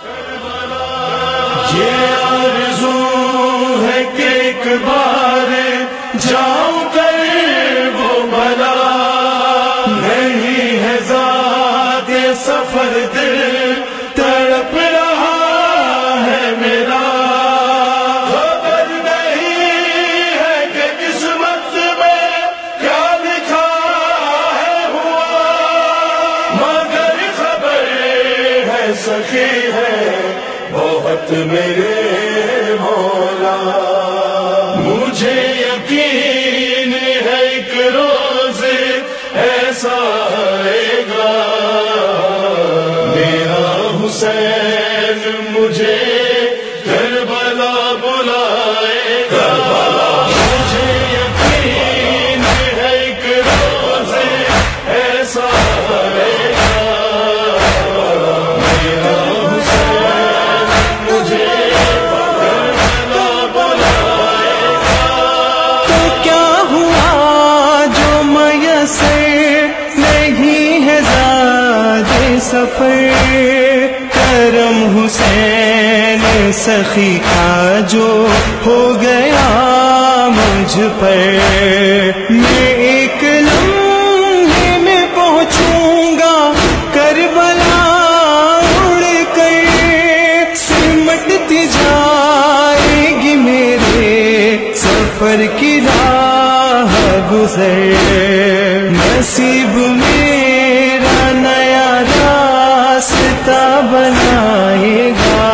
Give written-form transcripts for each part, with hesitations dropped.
یہ آرزو ہے کہ ایک بار جاؤں کر وہ بھلا، نہیں ہے ذات سفر دل تڑپ رہا ہے میرا، خبر نہیں ہے کہ قسمت میں کیا لکھا ہے ہوا، مگر خبر ہے سخی ہے بہت میرے مولا، مجھے یقین ہے ایک روز ایسا آئے گا، میرا حسین مجھے کربلا بلائے گا، مجھے یقین ہے ایک روز ایسا آئے گا، میرا حسین مجھے کربلا بلائے گا۔ تو کیا ہوا جو میسر نہیں ہے زاد سفر، کرم حسین سخی کا جو ہو گیا مجھ پر، میں ایک لمحے میں پہنچوں گا کربلا اڑ کر، سمٹتی جائے گی میرے سفر کی راہ گزر، نصیب میرا نیا راستہ بنائے گا،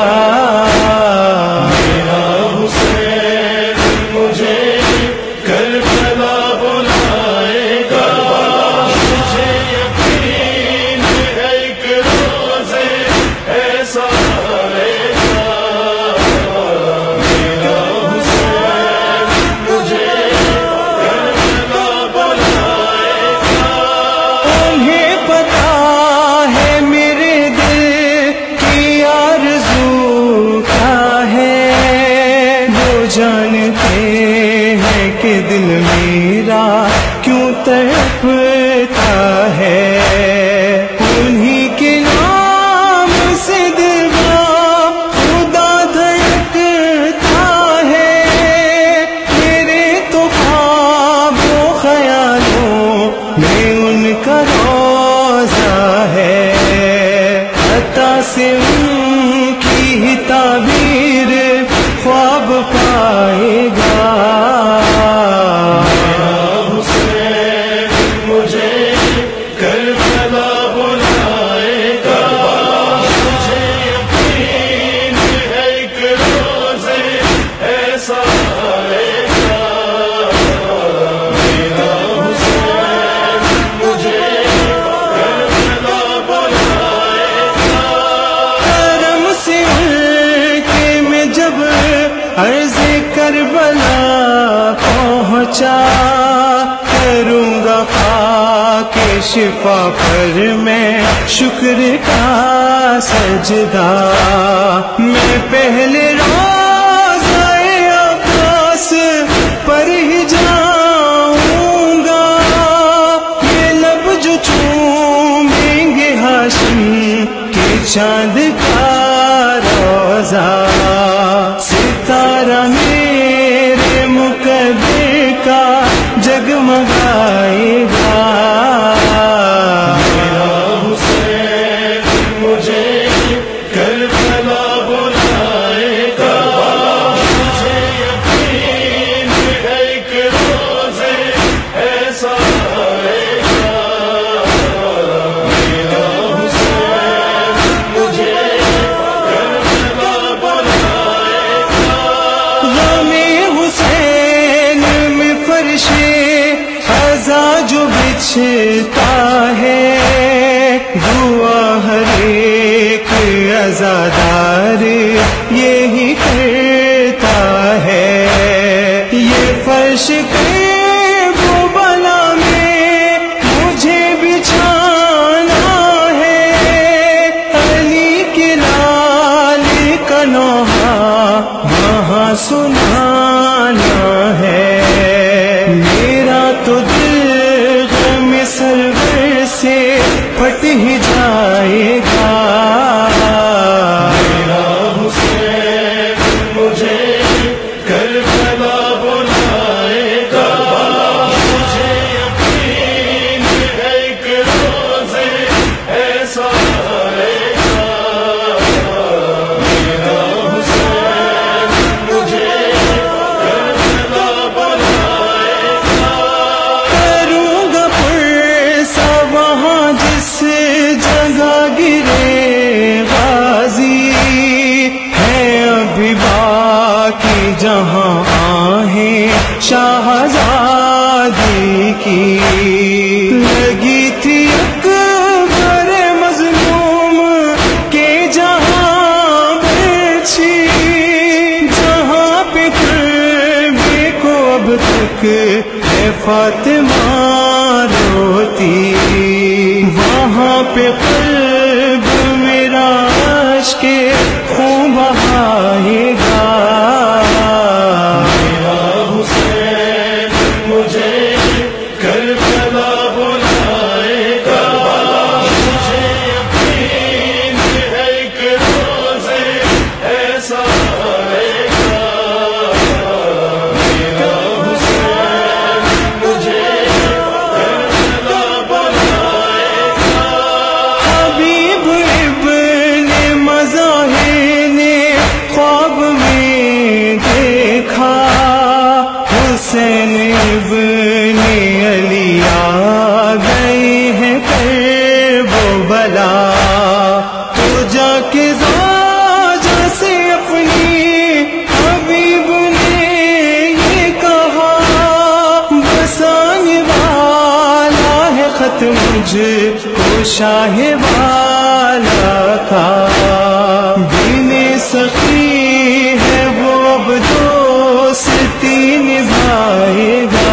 میرا حسین مجھے کربلا بلائے گا، مجھے یقین ہے ایک روز ایسا آئے گا، میرا حسین مجھے کربلا بلائے گا۔ انہیں پتا ہے میرے دل کی آرزو کیا ہے، وہ جانتے ہیں کہ دل میرا کیوں تڑپتا ہے، انہی کے نام سے دل کا خدا دھڑکتا ہے، میرے تو خواب و خیالوں میں ان کا روضہ ہے، عطا سے ان کی ہی تعبیر خواب پائے گا، میرا حسین مجھے کربلا بلائے گا، مجھے یقین ہے ایک روز ایسا آئے گا، میرا حسین مجھے کربلا بلائے گا۔ کرم سے ان کے میں جب عرض کربلا پہنچا، کروں گا خاک شفا پر میں شکر کا سجدہ، میں پہلے روضہ عباس پر ہی جاؤں گا، یہ لب جو چومیں گے ہاشم کے چاند کا روضہ، ستارہ میرے مقدر کا جگمگائے گا، میرا حسین مجھے کربلا بلائے گا، مجھے یقین ہے ایک روز ایسا آئے گا، میرا حسین مجھے کربلا بلائے گا۔ غم حسین میں فرش خزا جو بچھتا ہے، دعا ہر ایک عزادار یہی کرتا ہے، یہ فرش کربلا میں مجھے بچھانا ہے، علی کے لال کا نوحہ وہاں سنانا ہے، میرا تو دل غم سرور سے پھٹ ہی جائے گا، ایک ہے فاطمہ روتی، وہاں پہ قلب میرا عشق خون بہائے گا. میرا حسین مجھے کربلا بلائے گا، مجھے یقین ہے کہ روز ایسا آئے گا. میرا حسین مجھے کربلا بلائے گا. حبیب ابن مظاہر نے خواب میں دیکھا، حسین ابن علی آ گئے ہیں کربلا. تو جا کے زوجہ سے اپنی حبیب نے یہ کہا، بسانے والا ہے خط مجھ کو شاہ والا کا. دین سخی ہے وہ اب دوستی نبھائے گا.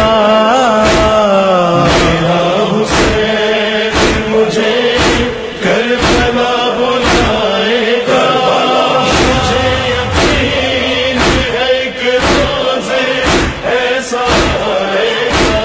میرا حسین مجھے کربلا بلائے گا، مجھے یقین ہے کہ روز ایسا آئے گا.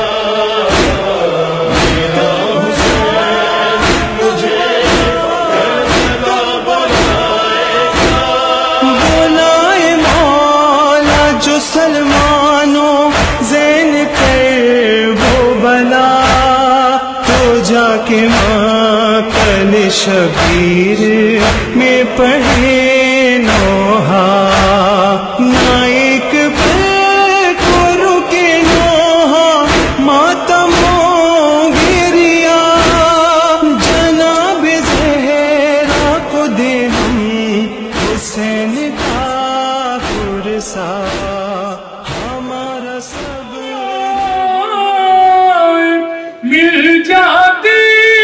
میرا حسین مجھے کربلا بلائے گا. بلائے مولا جو سلمانوں زین کربلا، تو جا کے مقتل شبیر میں پڑھے نوحہ. نہ ایک پل کو رکے نوحہ ماتم و گریا، جناب زہرا کو دے ہم حسین کا پرسا. ہمارا سب مل جاتی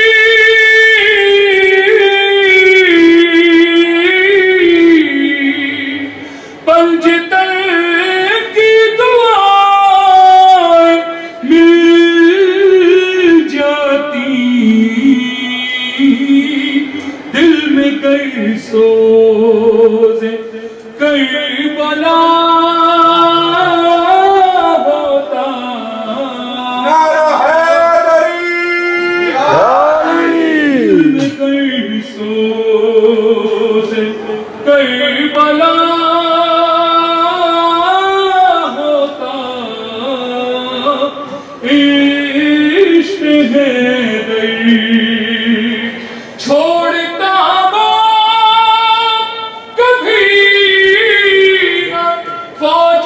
پنجتن کی دعائیں مل جاتی، دل میں کئی سوز کربلا ہوتا. دل میں کئی سوز کربلا ہوتا. عشق حیدر چھوڑتا وہ کبھی نہ فوج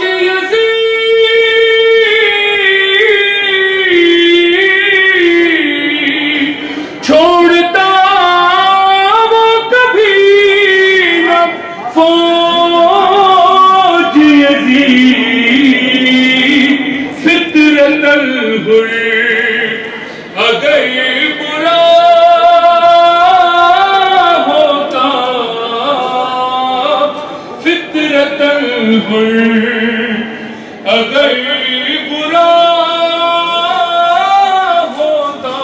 یزید، چھوڑتا وہ کبھی نہ فوج یزید. فطرت الحر اگر برا ہوتا، فطرت الحر اگر برا ہوتا.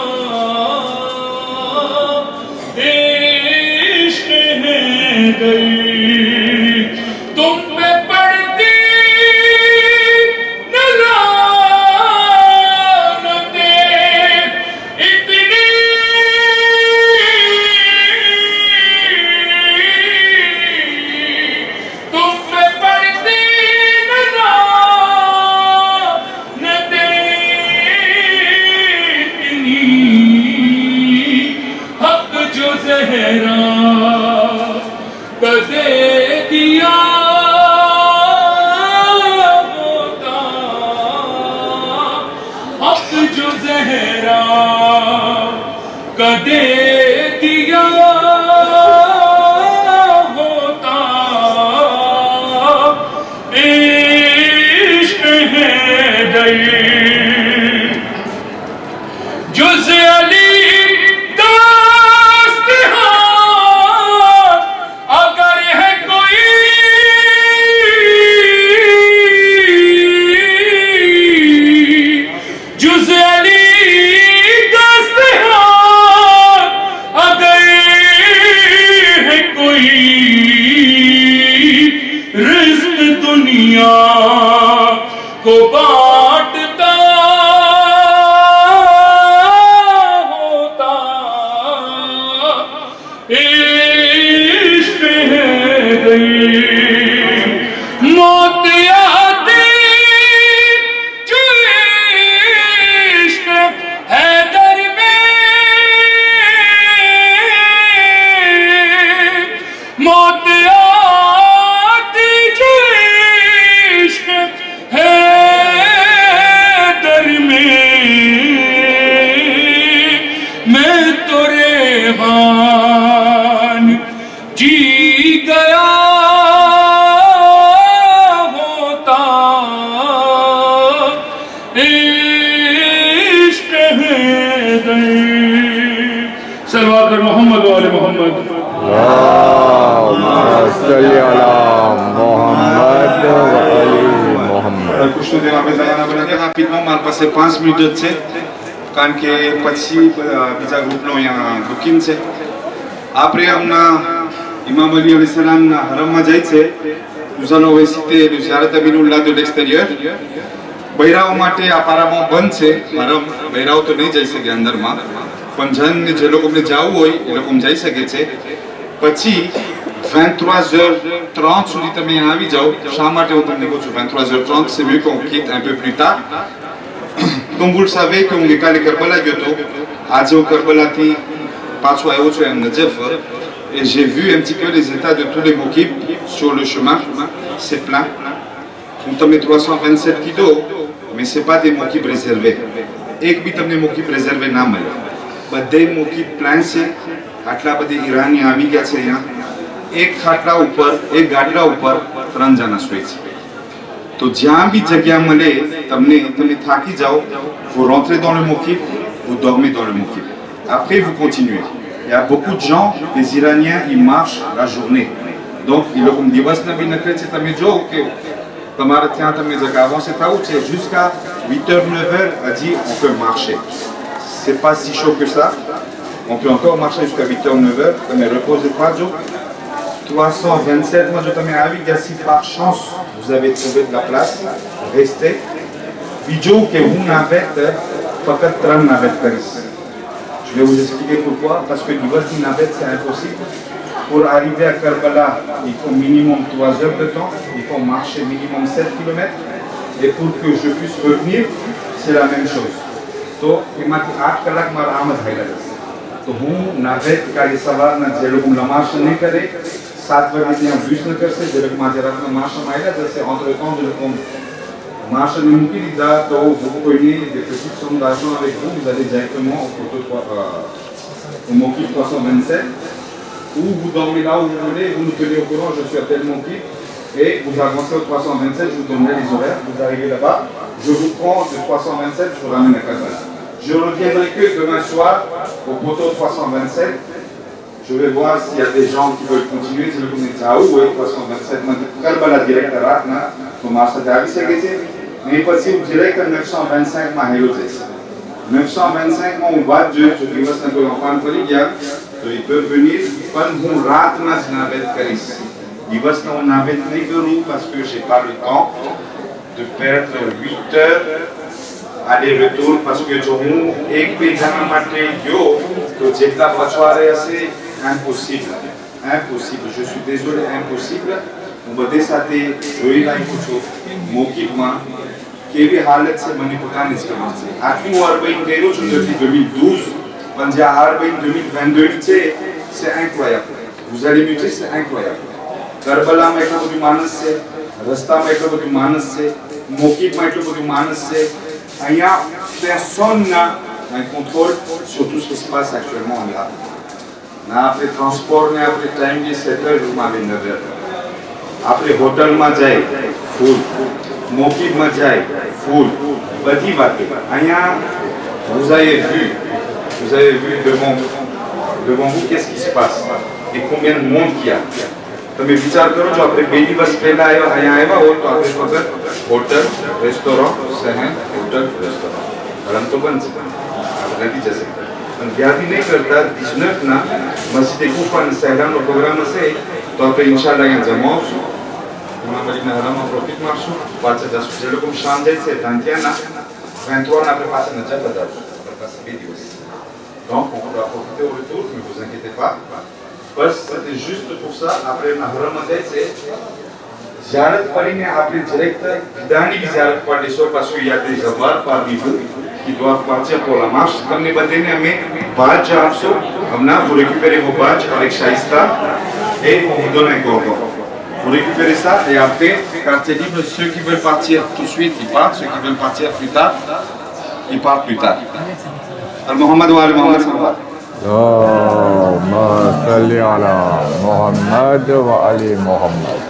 عشق حیدر تم پہ پڑتی نہ لعنتیں اتنی، تم پہ پڑتی نہ لعنتیں اتنی. حق جو زہرا کا دے دیا ہوتا، حق جو زہرا کا دے دیا ہوتا. عشق حیدر جز علی دست ہاتھ اگر ہے کوئی दुनिया को बांटता होता इश्क है मौत आती जो इश्क है दर में मौत आती जो इश्क है दर में मैं तो रेहान जी गया होता इश्क है दर सल्लल्लाहु मोहम्मद वाले Mohammad rapidement, on va passer 5 minutes de temps. Quand que petit pizza groupe là, il y a un booking c'est. Après, on a Imam Ali alayhi salam na haram ma jaitse. Nous allons réciter le ziyarat aminullah de l'extérieur. Bayrao mate apparemment બંધ છે haram. Bayrao તો નહીં જઈ શકે અંદરમાં. પણ જન જે લોકોને જાવું હોય એ લોકો જઈ શકે છે. પછી 23h30 સુધી તમે આવી જાઓ. શા માટે હું તમને કહું છું 23h30 c'est mieux qu'on quitte un peu plus tard. Comme vous le savez, qu'on est allé à Karbala Gyoto, à Karbala ti passo à autre en Najaf, et j'ai vu un petit peu les états de tous les mokib sur le chemin. C'est plein. On tombe 327 kilos, mais c'est pas des mokib réservés. Et que des mokib réservés n'a mal. Bah des mokib plein c'est, atla bade Irani amiga c'est यहाँ. एक खाटला ऊपर एक गाडला ऊपर 3 जना सोए છે तो जहाँ भी जगह मिले तमने तमने थाकी जाओ vous rentrez dans le mokib vous dormez dans le mokib après vous continuez il y a beaucoup de gens les Iraniens ils marchent la journée donc ils ont dit बस नबी नकरे से तमे जो के तुम्हारे ત્યાં तमे जगह avancé था où c'est jusqu'à 8h 9h a dit on peut marcher c'est pas si chaud que ça on peut encore marcher jusqu'à 8h 9h mais reposez pas jo 327, moi je t'en mets à avis, si par chance vous avez trouvé de la place, restez. Vidéo que vous n'avez pas de tram navette. Je vais vous expliquer pourquoi, parce que du voisin navette c'est impossible. Pour arriver à Karbala, il faut minimum 3 heures de temps, il faut marcher minimum 7 km. Et pour que je puisse revenir, c'est la même chose. Donc, il m'a dit 8 kalak mar amad haïla. तो हूँ नावेत का ये सवाल ना जेलों में मार्च नहीं करे 7 बजे यहाँ बूस्ट न कर से जेलों में माजरात में मार्च मायला जैसे entre temps जेलों मार्च नहीं मुमकिन इधर तो vous prenez des petites sommes d'argent avec vous vous allez directement au poteau au mokib 327 ou vous dormez là où vous voulez vous nous tenez au courant je suis à tel mokib et vous avancez au 327 je vous donnerai les horaires vous arrivez là-bas je vous prends de 327 je vous ramène à Karbala. Je reviendrai que demain soir au poteau 327. Je vais voir s'il y a des gens qui veulent continuer. C'est le comité à où 327. Karbala direct à Ratna. Commence à Davis à Gété. Mais possible direct à 925 Mahélotes. 925 on va de je dis que c'est un peu enfant de Ligia. Ils peuvent venir. Pas nous Ratna c'est navet Caris. Ils vont on navet Nigerou parce que j'ai pas le temps de perdre 8 heures. aller-retour parce que Jomu एक भी जना माटे यो तो जितना बचवारे ऐसे impossible je suis désolé impossible on va décider वही नहीं कुछ मौकिक मां के भी हालत से मनी पता नहीं इसका मतलब आखिरी वार बाइन केरो जो depuis 2012 पंजा हार बाइन 2022 c'est incroyable vous allez me dire c'est incroyable Karbala में इतना बड़ी मानस से रास्ता में इतना बड़ी मानस से मौकिक में इतना बड़ी मानस से personne n'a un contrôle sur tout ce qui se passe actuellement en Irak. Après transport, après time, 7 heures, vous m'avez 9 heures. Après hôtel, full. Mokib, full. Badi Vati. Vous avez vu devant vous qu'est-ce qui se passe et combien de monde il y a. તમે વિચાર કરો છો આપણે બેની બસ પહેલા અહીંયા આવ્યા હોત તો આપણે વગર હોટલ રેસ્ટોરન્ટ શહેર હોટલ રેસ્ટોરન્ટ ગરમ તો બંધ છે આપણે નથી જશે પણ ધ્યાનથી નહીં કરતા 19 ના મસ્જિદ કુફાન સહેરાનો પ્રોગ્રામ હશે તો આપણે ઇન્શાલ્લાહ અહીંયા જમા આવશું Una linea rămân profit marșul, față de asociere cum șandețe, tantiana, pentru a ne passer une jette d'âge, on va passer vidéo. Donc on va profiter au retour, ne vous inquiétez pas, parce que c'était juste pour ça, après on a remonté, ziarat parine appelé direct, Dani ziarat par les soirs parce qu'il y a des avoirs parmi vous qui doivent partir pour la marche. Comme les badines mais badge also, vous récupérez vos badges avec Shaista et on vous donne un cordon. Vous récupérez ça et après, quartier libre, ceux qui veulent partir tout de suite, ils partent, ceux qui veulent partir plus tard, ils partent plus tard. Al-Muhammad wa al-Muhammad sallallahu اللهم صل على محمد وآل محمد.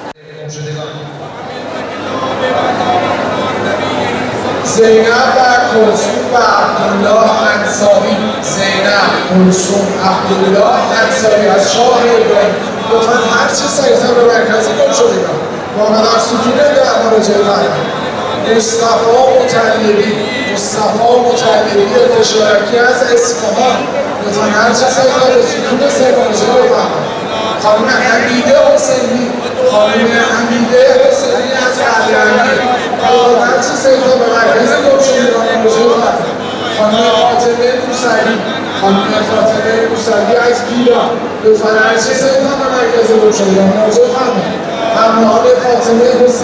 زینب و کلثوم و عبدالله انصاری، زینب، کلثوم، عبدالله انصاری از شاه ابراهیم. لطفاً هر چی سریع‌تر به مرکزی گم شدید. واقعا در ستون در مراجعه فرمایید. مصطفی مطلبی فشارکی از اصفهان. لطفاً هر چی سریع‌تر به ستون سه مراجعه بفرمایید. خانم حمیده حسینی از قدرانی. هر چی سریع‌تر به مرکزی گم شدید و مراجعه فرمایید. خانم فاطمه موسوی از گیلان. لطفاً هر چی سریع‌تر به مرکزی گم شدید و مراجعه فرمایید. همراهان فاطمه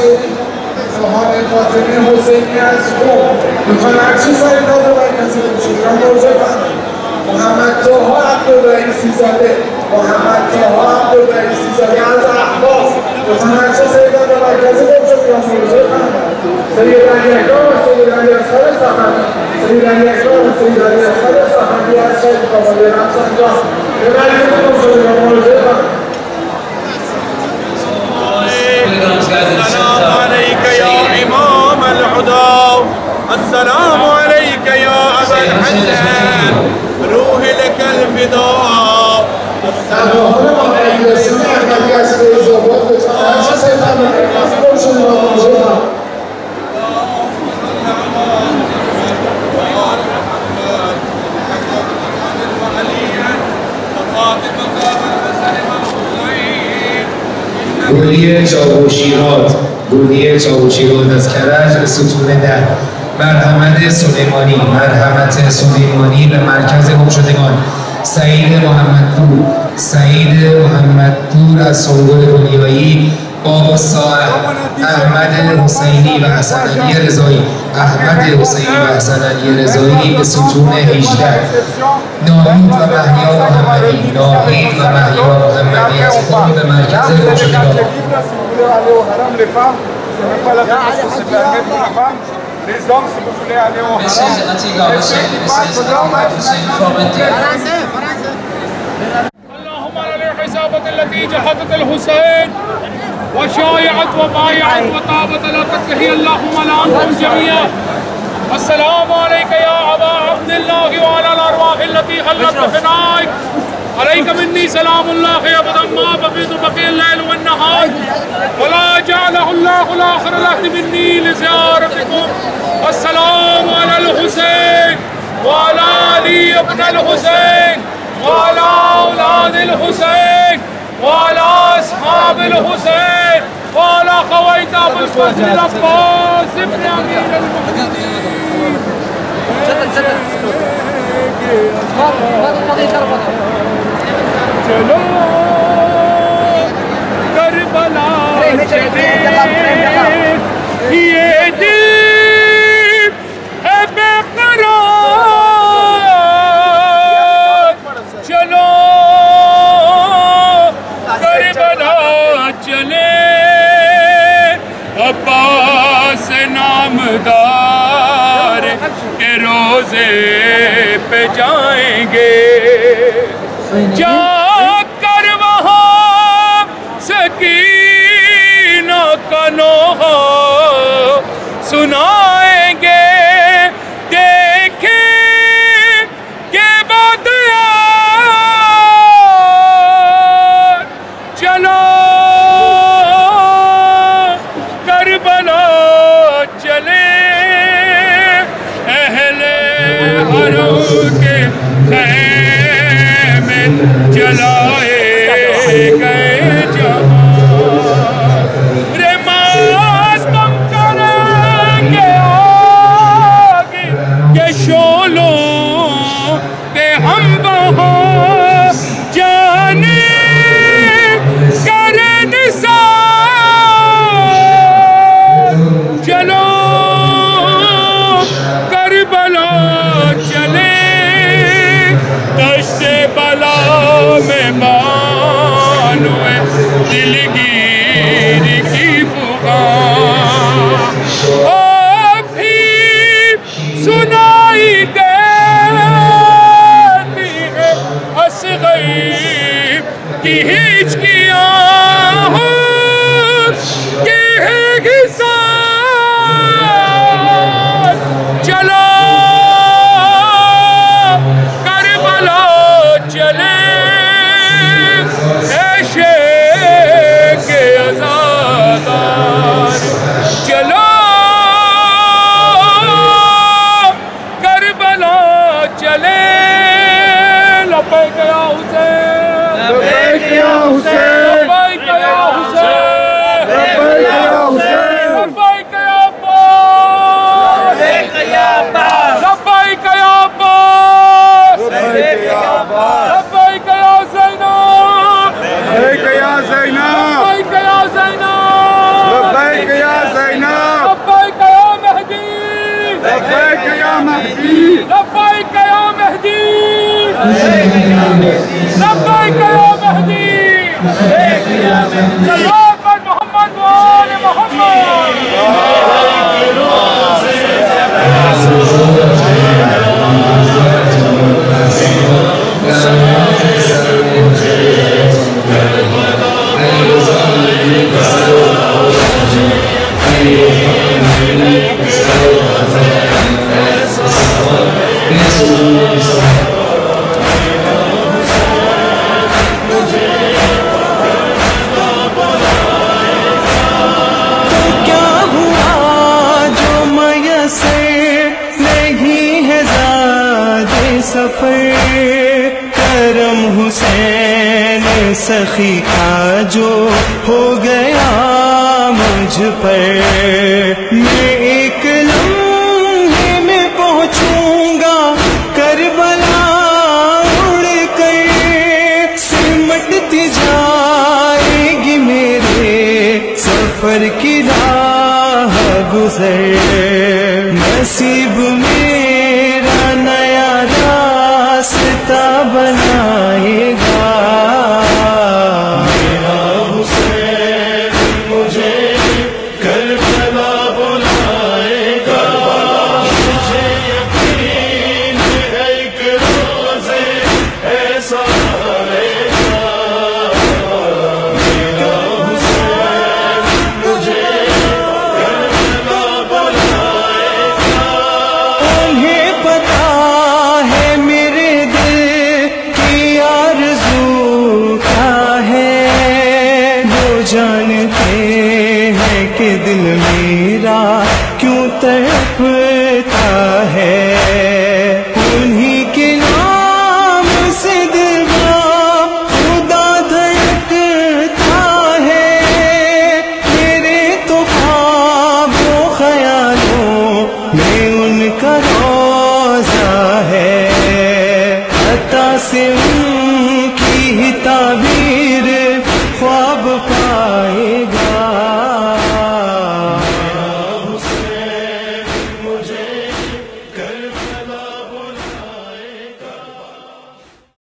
حسینی از قم. لطفاً هر چی سریع‌تر به مرکزی گم شدید و مراجعه فرمایید. محمد طاها عبدالرئیسی زاده از اهواز. لطفاً هر چی سریع‌تر به مرکزی گم شدید و مراجعه فرمایید. سید علی اکرم و سید علی اصغر صفوی از شهید کابل رفسنجان. به مرکز گم شدید و مراجعه فرمایید. السلام عليك يا إمام الهدى، السلام عليك يا أبا الحسن، روحي لك الفداء. گودی چاوشیرات از کرج به ستون 10. مرحمت سلیمانی به مرکز گمشدگان. سعید محمدپور از سنگل دنیایی. باب صالح احمد حسینی و حسن علی رضایی به ستون 18. ناهید و محیا محمدی از قم به مرکز گمشدگان. اللهم على الحسابة التي جحدت الحسين وشايعت وبايعت وطابت لا تكهي اللهم لعنهم جميعا. السلام عليك يا أبا عبد الله وعلى الأرواح التي خلت بفنائك. عليك مني سلام الله أبدا ما بقي الليل والنهار ولا جعله الله الآخر العهد مني لزيارتكم. السلام على الحسين وعلى علي بن الحسين وعلى أولاد الحسين وعلى أصحاب الحسين وعلى خويت أبو الفضل العباس بن أمير المؤمنين. चलो करबला चले ये दिल है बेकरार. चलो करबला चले अब्बास नामदार के रोजे पे जाएंगे. जाकर वहाँ सकीना का नोहा सुनाएंगे. देखेंगे बाद चलो करबला चले अहले हरम के जलाए गए जवान रे کا اب بھی سنائی دیتی ہے اصغر کی ہچکیاں کہ ہے حساب چلو کربلا چلے چلو کربلا چلے لبیک یا حسین لبیک یا حسین لبیک یا حسین لبیک یا حسین لبیک یا عباس لبیک یا عباس لبیک یا عباس لبیک یا زینب لبیک یا زینب لبیک یا زینب لبیک یا زینب لبیک یا مہدی لبیک یا مہدی لبیک یا مہدی لبیک یا مہدی صلوات پر محمد و آل محمد کرم حسین سخی کا جو ہو گیا مجھ پر میں ایک لمحے میں پہنچوں گا کربلا اڑ کر سمٹتی جائے گی میرے سفر کی راہ گزر نصیب میرا نیا راستہ بنائے گا میرا حسین مجھے کربلا بلائے گا مجھے یقین ہے ایک روز ایسا آئے گا میرا حسین مجھے کربلا بلائے گا انہیں پتا جانتے ہیں کہ دل میرا کیوں تڑپتا ہے